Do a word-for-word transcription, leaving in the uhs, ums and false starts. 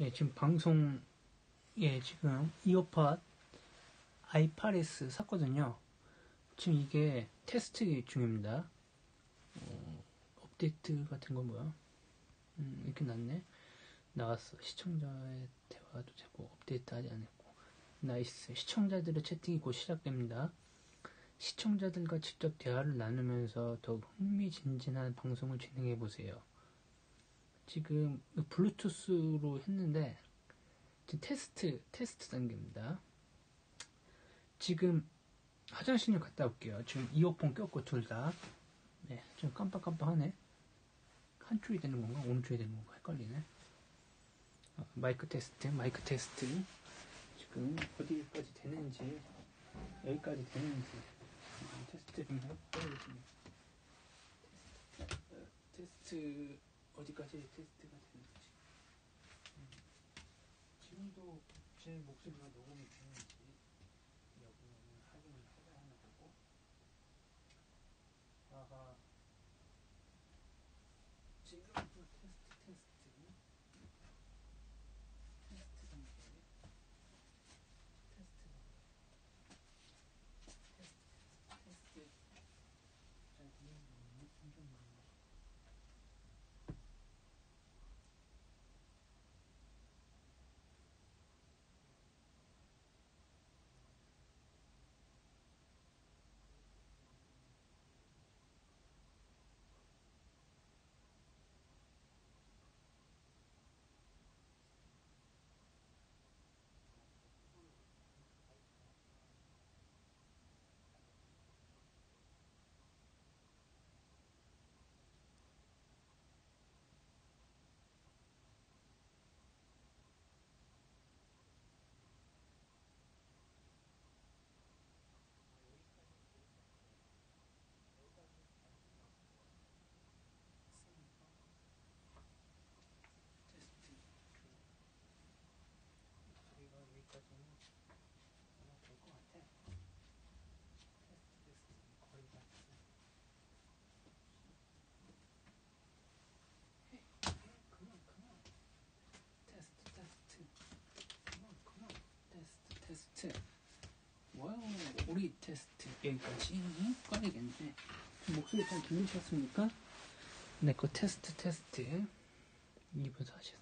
예, 지금 방송, 예, 지금 이어팟 아이 팔 에스 샀거든요. 지금 이게 테스트 중입니다. 어, 업데이트 같은 건 뭐야? 음, 이렇게 났네. 나왔어. 시청자의 대화도 되고, 업데이트 하지 않았고. 나이스. 시청자들의 채팅이 곧 시작됩니다. 시청자들과 직접 대화를 나누면서 더욱 흥미진진한 방송을 진행해보세요. 지금 블루투스로 했는데, 지금 테스트, 테스트 단계입니다. 지금 화장실 좀 갔다 올게요. 지금 이어폰 꼈고 둘 다. 네, 좀 깜빡깜빡하네. 한쪽이 되는 건가? 오른쪽이 되는 건가? 헷갈리네. 어, 마이크 테스트, 마이크 테스트. 지금 어디까지 되는지, 여기까지 되는지 음, 테스트 좀 해보겠습니다. 테스트, 어, 테스트 어디까지 테스트가 되는지. 음, 지금도 제 목소리가 녹음이 되는지 여부는 확인을 해봐야 하나 보고. 아하. 지금도 테스트 테스트 테스트 단계 테스트 테스트 테스트 잘 들리는 거 엄청 많네. 테스트 목소리가 여기까지는 아마 될 것 같아. 테스트 테스트 거의 다 됐어. 헤이, 그만 그만. 테스트 테스트. 그만 그만. 테스트 테스트. 와우, 우리 테스트 여기까지 꺼내겠네. 목소리 잘 들리셨습니까? 네, 그 테스트 테스트 이 분 사십사.